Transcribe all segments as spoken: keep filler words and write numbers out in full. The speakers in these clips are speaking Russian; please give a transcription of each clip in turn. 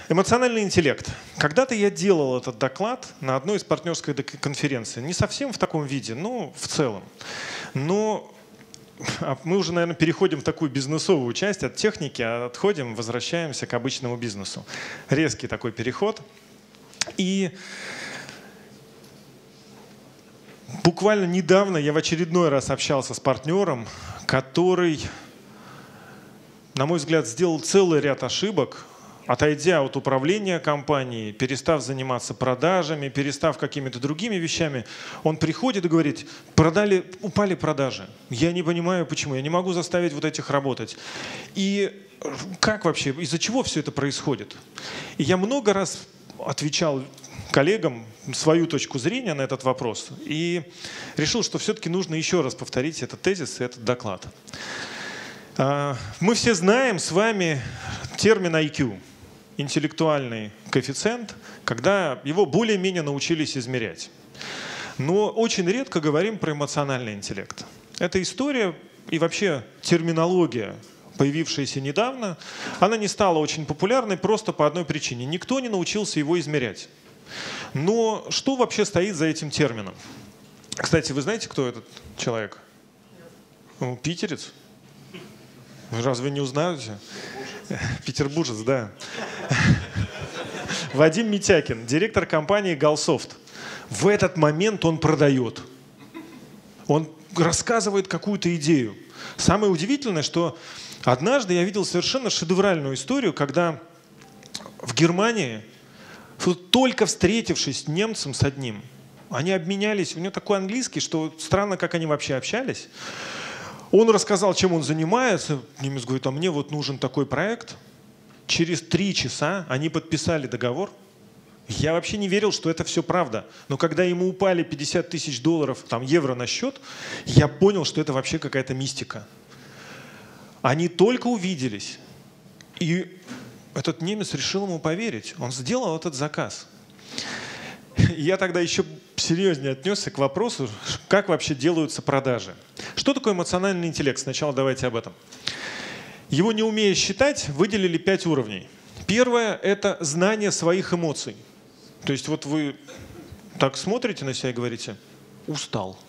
Эмоциональный интеллект. Когда-то я делал этот доклад на одной из партнерской конференций. Не совсем в таком виде, но в целом. Но мы уже, наверное, переходим в такую бизнесовую часть от техники, а отходим, возвращаемся к обычному бизнесу. Резкий такой переход. И буквально недавно я в очередной раз общался с партнером, который, на мой взгляд, сделал целый ряд ошибок, отойдя от управления компанией, перестав заниматься продажами, перестав какими-то другими вещами. Он приходит и говорит: продали, упали продажи. Я не понимаю, почему. Я не могу заставить вот этих работать. И как вообще, из-за чего все это происходит? И я много раз отвечал коллегам свою точку зрения на этот вопрос и решил, что все-таки нужно еще раз повторить этот тезис и этот доклад. Мы все знаем с вами термин ай кью. Интеллектуальный коэффициент, когда его более-менее научились измерять. Но очень редко говорим про эмоциональный интеллект. Эта история и вообще терминология, появившаяся недавно, она не стала очень популярной просто по одной причине. Никто не научился его измерять. Но что вообще стоит за этим термином? Кстати, вы знаете, кто этот человек? Ну, питерец? Вы разве не узнаете? Петербуржец, да. Вадим Митякин, директор компании Галсофт. В этот момент он продает. Он рассказывает какую-то идею. Самое удивительное, что однажды я видел совершенно шедевральную историю, когда в Германии, только встретившись с немцем с одним, они обменялись, у него такой английский, что странно, как они вообще общались. Он рассказал, чем он занимается. Немец говорит: а мне вот нужен такой проект. Через три часа они подписали договор. Я вообще не верил, что это все правда. Но когда ему упали пятьдесят тысяч долларов, там, евро на счет, я понял, что это вообще какая-то мистика. Они только увиделись. И этот немец решил ему поверить. Он сделал этот заказ. Я тогда еще серьезнее отнесся к вопросу, как вообще делаются продажи. Что такое эмоциональный интеллект? Сначала давайте об этом. Его, не умея считать, выделили пять уровней. Первое – это знание своих эмоций. То есть вот вы так смотрите на себя и говорите: устал.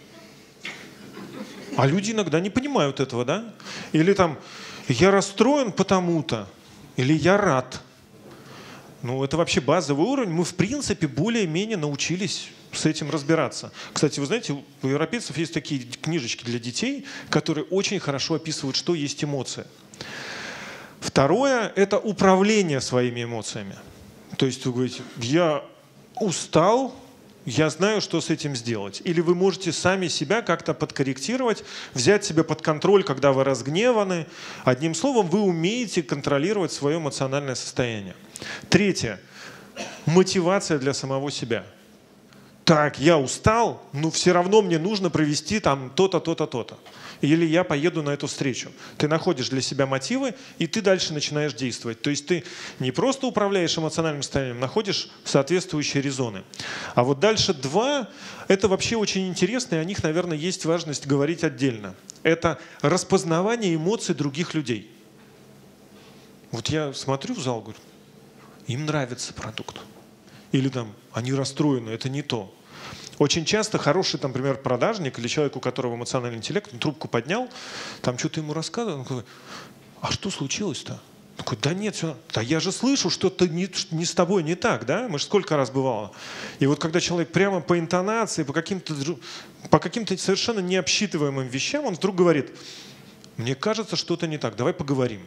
А люди иногда не понимают этого, да? Или там: я расстроен потому-то, или я рад. Ну, это вообще базовый уровень. Мы, в принципе, более-менее научились с этим разбираться. Кстати, вы знаете, у европейцев есть такие книжечки для детей, которые очень хорошо описывают, что есть эмоция. Второе – это управление своими эмоциями. То есть вы говорите: я устал, я знаю, что с этим сделать. Или вы можете сами себя как-то подкорректировать, взять себя под контроль, когда вы разгневаны. Одним словом, вы умеете контролировать свое эмоциональное состояние. Третье – мотивация для самого себя. Так, я устал, но все равно мне нужно провести там то-то, то-то, то-то. Или я поеду на эту встречу. Ты находишь для себя мотивы, и ты дальше начинаешь действовать. То есть ты не просто управляешь эмоциональным состоянием, находишь соответствующие резоны. А вот дальше два – это вообще очень интересно, и о них, наверное, есть важность говорить отдельно. Это распознавание эмоций других людей. Вот я смотрю в зал, говорю: им нравится продукт. Или там они расстроены, это не то. Очень часто хороший, там, например, продажник или человек, у которого эмоциональный интеллект, он трубку поднял, там что-то ему рассказывал, он говорит: а что случилось-то? Он такой: да нет, все, да я же слышу, что-то не, не с тобой не так, да? Мы же сколько раз бывало. И вот когда человек прямо по интонации, по каким-то, по каким-то совершенно необсчитываемым вещам, он вдруг говорит: мне кажется, что-то не так, давай поговорим.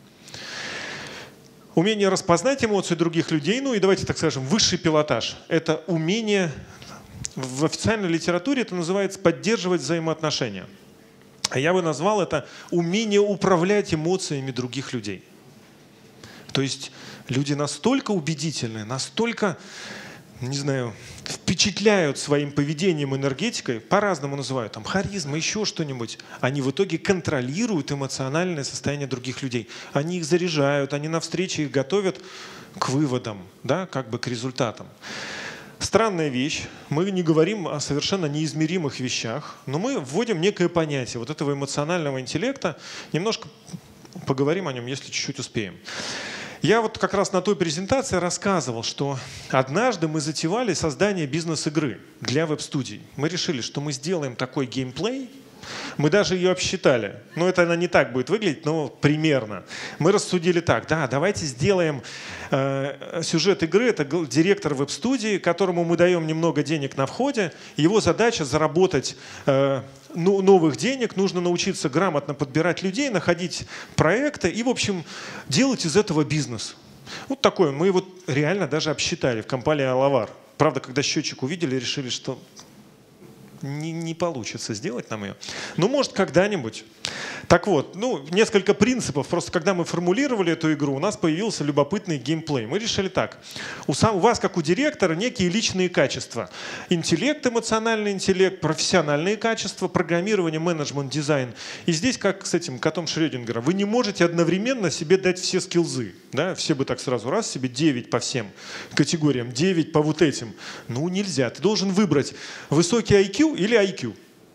Умение распознать эмоции других людей, ну и давайте так скажем, высший пилотаж – это умение, в официальной литературе это называется поддерживать взаимоотношения. А я бы назвал это умение управлять эмоциями других людей. То есть люди настолько убедительны, настолько, не знаю, впечатляют своим поведением, энергетикой, по-разному называют, там, харизма, еще что-нибудь. Они в итоге контролируют эмоциональное состояние других людей. Они их заряжают, они на встрече их готовят к выводам, да, как бы к результатам. Странная вещь. Мы не говорим о совершенно неизмеримых вещах, но мы вводим некое понятие вот этого эмоционального интеллекта. Немножко поговорим о нем, если чуть-чуть успеем. Я вот как раз на той презентации рассказывал, что однажды мы затевали создание бизнес-игры для веб-студий. Мы решили, что мы сделаем такой геймплей. Мы даже ее обсчитали. Ну, это она не так будет выглядеть, но примерно. Мы рассудили так. Да, давайте сделаем э, сюжет игры. Это директор веб-студии, которому мы даем немного денег на входе. Его задача заработать э, ну, новых денег. Нужно научиться грамотно подбирать людей, находить проекты и, в общем, делать из этого бизнес. Вот такой. Мы вот реально даже обсчитали в компании Алавар. Правда, когда счетчик увидели, решили, что... Не, не получится сделать нам ее. Ну, может, когда-нибудь. Так вот, ну, несколько принципов. Просто когда мы формулировали эту игру, у нас появился любопытный геймплей. Мы решили так. У, сам, у вас, как у директора, некие личные качества. Интеллект, эмоциональный интеллект, профессиональные качества, программирование, менеджмент, дизайн. И здесь, как с этим котом Шрёдингера, вы не можете одновременно себе дать все скиллзы. Да? Все бы так сразу раз себе девять по всем категориям, девять по вот этим. Ну, нельзя. Ты должен выбрать высокий ай кью или ай кью.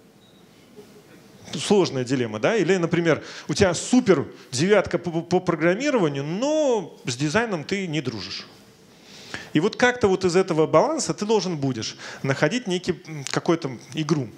Сложная дилемма, да? Или, например, у тебя супер девятка по, по программированию, но с дизайном ты не дружишь. И вот как-то вот из этого баланса ты должен будешь находить некий какую-то игру.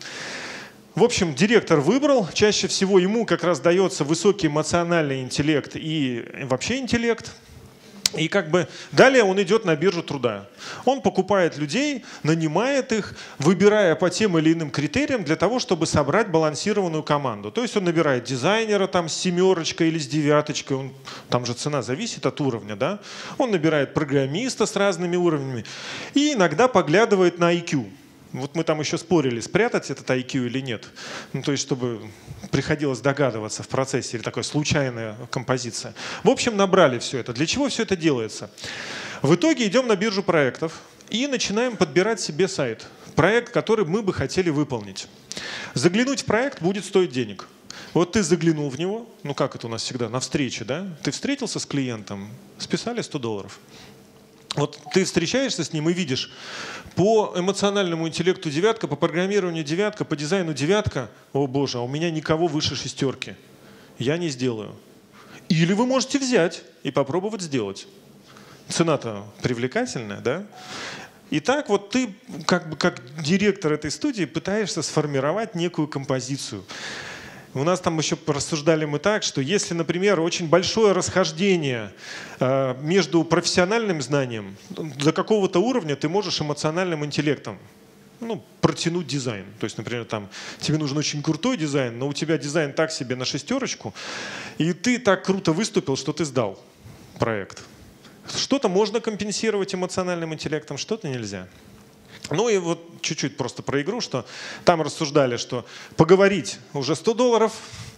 В общем, директор выбрал. Чаще всего ему как раз дается высокий эмоциональный интеллект и вообще интеллект. И как бы далее он идет на биржу труда. Он покупает людей, нанимает их, выбирая по тем или иным критериям для того, чтобы собрать балансированную команду. То есть он набирает дизайнера там с семерочкой или с девяточкой, он, там же цена зависит от уровня, да? Он набирает программиста с разными уровнями и иногда поглядывает на ай кью. Вот мы там еще спорили, спрятать этот ай кью или нет. Ну, то есть, чтобы приходилось догадываться в процессе, или такая случайная композиция. В общем, набрали все это. Для чего все это делается? В итоге идем на биржу проектов и начинаем подбирать себе сайт. Проект, который мы бы хотели выполнить. Заглянуть в проект будет стоить денег. Вот ты заглянул в него, ну как это у нас всегда, на встрече, да? Ты встретился с клиентом, списали сто долларов. Вот ты встречаешься с ним и видишь, по эмоциональному интеллекту девятка, по программированию девятка, по дизайну девятка. О боже, а у меня никого выше шестерки. Я не сделаю. Или вы можете взять и попробовать сделать. Цена-то привлекательная, да? Итак, вот ты как бы как директор этой студии пытаешься сформировать некую композицию. У нас там еще рассуждали мы так, что если, например, очень большое расхождение э, между профессиональным знанием, до какого-то уровня ты можешь эмоциональным интеллектом ну, протянуть дизайн. То есть, например, там, тебе нужен очень крутой дизайн, но у тебя дизайн так себе на шестерочку, и ты так круто выступил, что ты сдал проект. Что-то можно компенсировать эмоциональным интеллектом, что-то нельзя. Ну и вот чуть-чуть просто про игру, что там рассуждали, что поговорить уже сто долларов,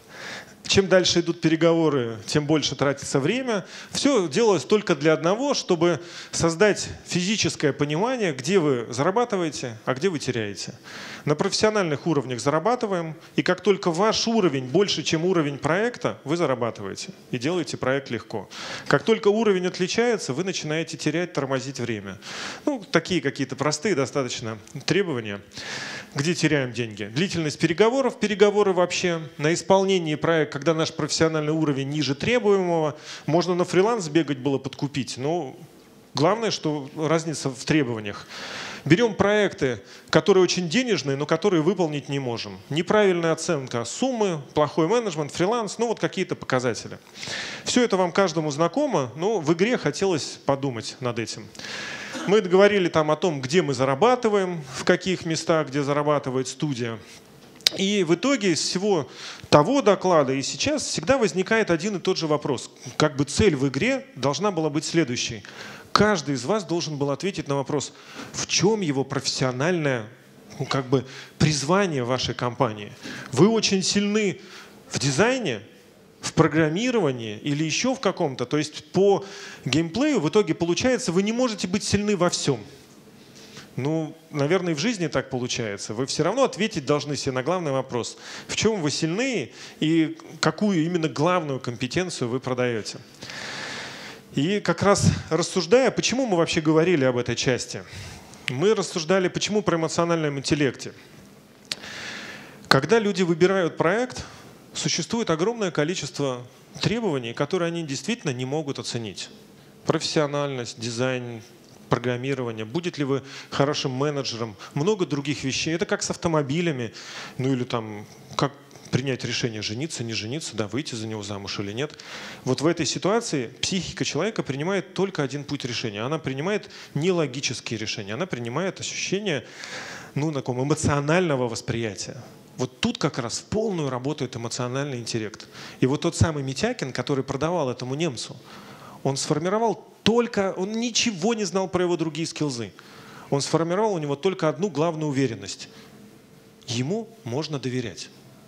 чем дальше идут переговоры, тем больше тратится время. Все делалось только для одного, чтобы создать физическое понимание, где вы зарабатываете, а где вы теряете. На профессиональных уровнях зарабатываем, и как только ваш уровень больше, чем уровень проекта, вы зарабатываете и делаете проект легко. Как только уровень отличается, вы начинаете терять, тормозить время. Ну, такие какие-то простые достаточно требования. Где теряем деньги? Длительность переговоров, переговоры вообще. На исполнении проекта, когда наш профессиональный уровень ниже требуемого, можно на фриланс бегать было подкупить. Но главное, что разница в требованиях. Берем проекты, которые очень денежные, но которые выполнить не можем. Неправильная оценка суммы, плохой менеджмент, фриланс, ну вот какие-то показатели. Все это вам каждому знакомо, но в игре хотелось подумать над этим. Мы говорили там о том, где мы зарабатываем, в каких местах, где зарабатывает студия. И в итоге из всего того доклада и сейчас всегда возникает один и тот же вопрос. Как бы цель в игре должна была быть следующей. Каждый из вас должен был ответить на вопрос, в чем его профессиональное ну, как бы призвание вашей компании. Вы очень сильны в дизайне, в программировании или еще в каком-то. То есть по геймплею в итоге получается, вы не можете быть сильны во всем. Ну, наверное, и в жизни так получается. Вы все равно ответить должны себе на главный вопрос. В чем вы сильны и какую именно главную компетенцию вы продаете. И как раз рассуждая, почему мы вообще говорили об этой части? Мы рассуждали, почему про эмоциональном интеллекте. Когда люди выбирают проект, существует огромное количество требований, которые они действительно не могут оценить. профессиональность, дизайн, программирование, будет ли вы хорошим менеджером, много других вещей. Это как с автомобилями, ну или там, как принять решение, жениться, не жениться, да, выйти за него замуж или нет. Вот в этой ситуации психика человека принимает только один путь решения. Она принимает не логические решения, она принимает ощущение, ну, такого эмоционального восприятия. Вот тут как раз в полную работает эмоциональный интеллект. И вот тот самый Митякин, который продавал этому немцу, он сформировал только, он ничего не знал про его другие скиллзы. Он сформировал у него только одну главную уверенность. Ему можно доверять.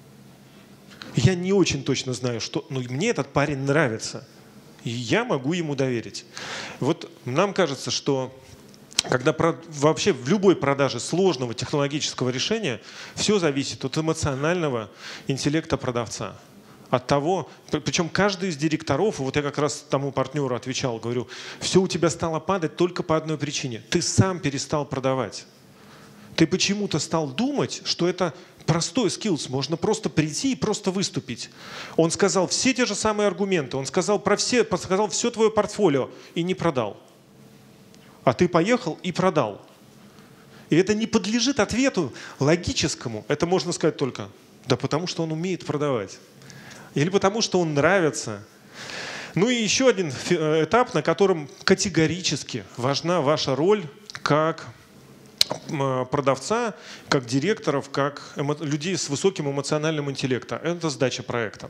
Я не очень точно знаю, что, но мне этот парень нравится. И я могу ему доверить. Вот нам кажется, что когда про, вообще в любой продаже сложного технологического решения все зависит от эмоционального интеллекта продавца. От того, причем каждый из директоров, вот я как раз тому партнеру отвечал, говорю, все у тебя стало падать только по одной причине. Ты сам перестал продавать. Ты почему-то стал думать, что это простой скиллс, можно просто прийти и просто выступить. Он сказал все те же самые аргументы, он сказал про все, сказал все твое портфолио и не продал. А ты поехал и продал. И это не подлежит ответу логическому. Это можно сказать только, да потому что он умеет продавать. Или потому что он нравится. Ну и еще один этап, на котором категорически важна ваша роль как продавца, как директоров, как людей с высоким эмоциональным интеллектом. Это сдача проекта.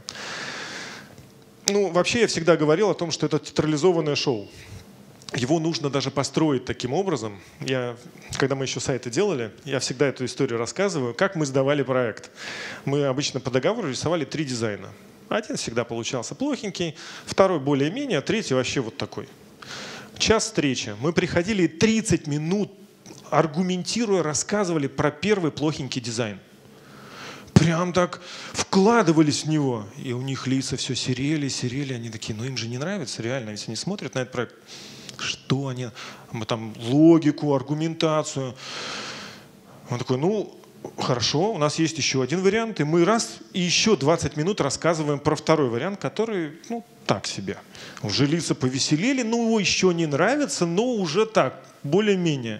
Ну, вообще я всегда говорил о том, что это театрализованное шоу. Его нужно даже построить таким образом. Я, когда мы еще сайты делали, я всегда эту историю рассказываю, как мы сдавали проект. Мы обычно по договору рисовали три дизайна. Один всегда получался плохенький, второй более-менее, а третий вообще вот такой. Час встречи. Мы приходили и тридцать минут, аргументируя, рассказывали про первый плохенький дизайн. Прям так вкладывались в него. И у них лица все серели, серели. Они такие, ну им же не нравится реально, если они смотрят на этот проект. Что они? Мы там логику, аргументацию. Он такой, ну хорошо, у нас есть еще один вариант. И мы раз и еще двадцать минут рассказываем про второй вариант, который, ну, так себе. Уже лица повеселели, ну его еще не нравится, но уже так, более-менее.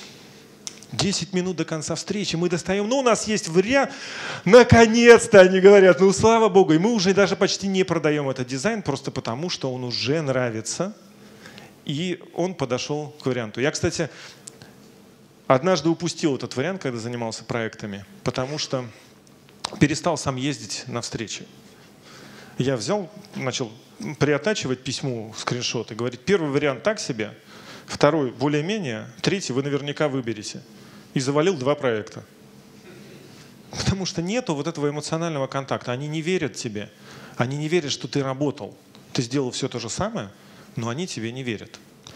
десять минут до конца встречи мы достаем, ну у нас есть вариант, наконец-то они говорят, ну слава богу, и мы уже даже почти не продаем этот дизайн, просто потому что он уже нравится, и он подошел к варианту. Я, кстати, однажды упустил этот вариант, когда занимался проектами, потому что перестал сам ездить на встречи. Я взял, начал приотачивать письму, скриншоты, говорит, первый вариант так себе, второй более-менее, третий вы наверняка выберете. И завалил два проекта. Потому что нету вот этого эмоционального контакта. Они не верят тебе. Они не верят, что ты работал. Ты сделал все то же самое, но они тебе не верят.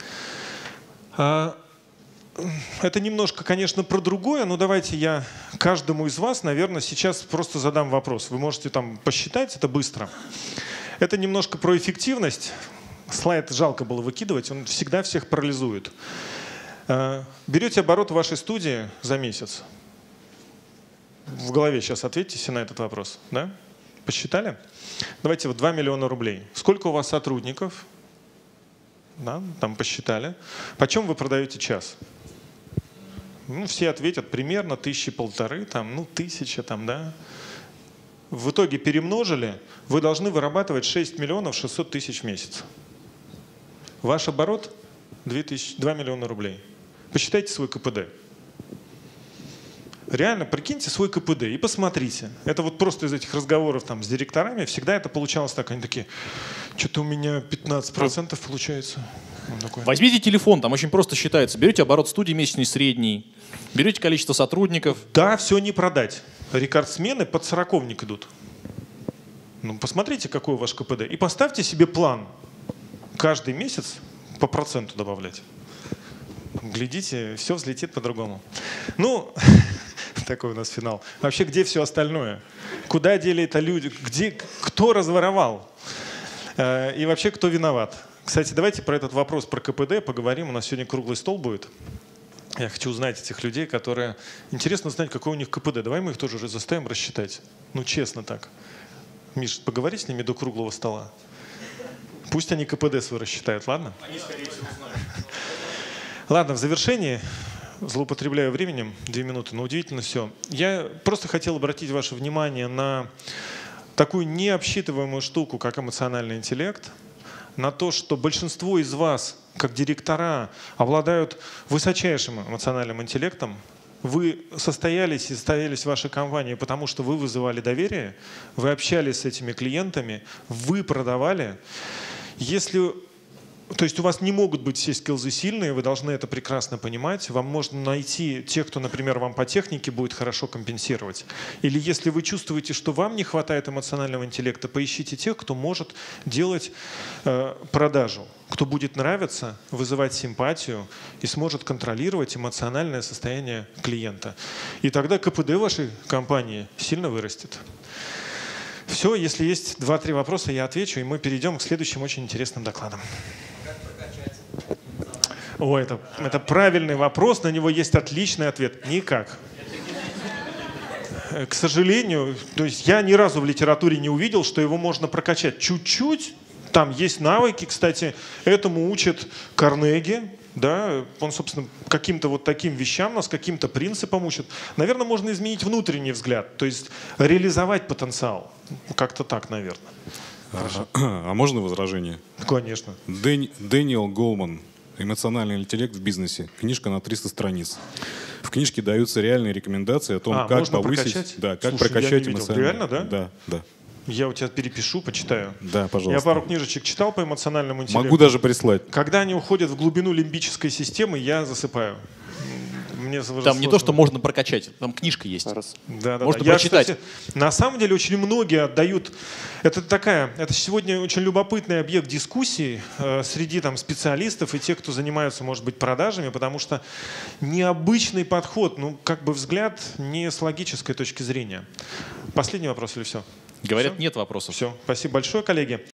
Это немножко, конечно, про другое, но давайте я каждому из вас, наверное, сейчас просто задам вопрос. Вы можете там посчитать это быстро. Это немножко про эффективность. Слайд жалко было выкидывать, он всегда всех парализует. Берете оборот вашей студии за месяц. В голове сейчас ответьте на этот вопрос. Да? Посчитали? Давайте вот два миллиона рублей. Сколько у вас сотрудников? Да, там посчитали. Почем вы продаете час? Ну, все ответят примерно тысячи полторы, там, ну, тысяча, там, да. В итоге перемножили, вы должны вырабатывать шесть миллионов шестьсот тысяч в месяц. Ваш оборот два миллиона рублей. Посчитайте свой ка пэ дэ. Реально, прикиньте свой ка пэ дэ и посмотрите. Это вот просто из этих разговоров там с директорами всегда это получалось так. Они такие, что-то у меня пятнадцать процентов получается. Возьмите телефон, там очень просто считается. Берете оборот студии месячный, средний, берете количество сотрудников. Да, все не продать. Рекордсмены под сороковник идут. Ну, посмотрите, какой ваш ка пэ дэ. И поставьте себе план. Каждый месяц по проценту добавлять. Глядите, все взлетит по-другому. Ну, такой у нас финал. Вообще, где все остальное? Куда дели это люди? Где, кто разворовал? И вообще, кто виноват? Кстати, давайте про этот вопрос про ка пэ дэ поговорим. У нас сегодня круглый стол будет. Я хочу узнать этих людей, которые... Интересно знать, какой у них ка пэ дэ. Давай мы их тоже заставим рассчитать. Ну, честно так. Миш, поговори с ними до круглого стола. Пусть они КПД свой рассчитают, ладно? Они, скорее всего, знают. Ладно, в завершении, злоупотребляю временем, две минуты, но удивительно все. Я просто хотел обратить ваше внимание на такую необсчитываемую штуку, как эмоциональный интеллект, на то, что большинство из вас, как директора, обладают высочайшим эмоциональным интеллектом. Вы состоялись и состоялись в вашей компании, потому что вы вызывали доверие, вы общались с этими клиентами, вы продавали. Если, то есть у вас не могут быть все скиллзы сильные, вы должны это прекрасно понимать. Вам можно найти тех, кто, например, вам по технике будет хорошо компенсировать. Или если вы чувствуете, что вам не хватает эмоционального интеллекта, поищите тех, кто может делать э, продажу, кто будет нравиться, вызывать симпатию и сможет контролировать эмоциональное состояние клиента. И тогда КПД вашей компании сильно вырастет. Все, если есть два-три вопроса, я отвечу, и мы перейдем к следующим очень интересным докладам. О, это, это правильный вопрос, на него есть отличный ответ. Никак. К сожалению, то есть я ни разу в литературе не увидел, что его можно прокачать чуть-чуть. Там есть навыки, кстати, этому учит Карнеги. Да, он, собственно, каким-то вот таким вещам нас, каким-то принципам учит. Наверное, можно изменить внутренний взгляд, то есть реализовать потенциал. Как-то так, наверное. А, а можно возражение? Конечно. Дэн, Дэниел Голман «Эмоциональный интеллект в бизнесе». Книжка на триста страниц. В книжке даются реальные рекомендации о том, а, как повысить, прокачать? да, как Слушай, прокачать эмоциональный. Реально, да? Да, да. Я у тебя перепишу, почитаю. Да, пожалуйста. Я пару книжечек читал по эмоциональному интеллекту. Могу даже прислать. Когда они уходят в глубину лимбической системы, я засыпаю. Мне там сложно. не то, что можно прокачать, там книжка есть. Да, да, можно да. прочитать. Я, кстати, на самом деле очень многие отдают. Это такая, это сегодня очень любопытный объект дискуссии э, среди там специалистов и тех, кто занимается, может быть, продажами, потому что необычный подход, ну как бы взгляд не с логической точки зрения. Последний вопрос или все? Говорят, все? нет вопросов. Все. Спасибо большое, коллеги.